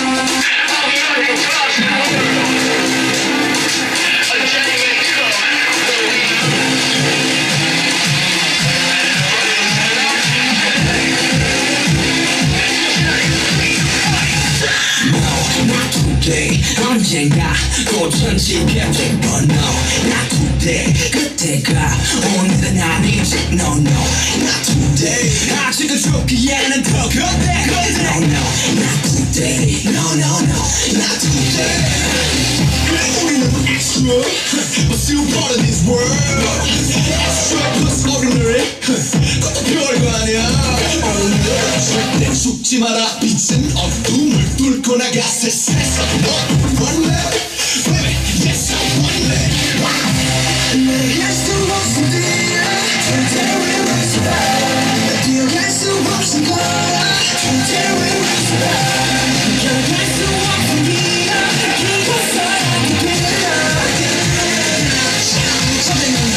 언젠가 또 천지변될 뻔 no not today 그때가 오늘은 아니지 no no not today 아직은 좋기에는 더 그때 no no not today no no no not today 우리는 extra but still part of this world extra plus ordinary 그것도 별거 아니야 절대 죽지 마라 빛은 어둠을 뚫고 나가 세상에서 One leg, baby, yes I'm one leg. 내게 수 없은 뒤에 절대 we will survive. 뛰어갈 수 없은 거라 절대 we will survive. 견딜 수 없은 뒤에 그곳서라도 되라. 전쟁은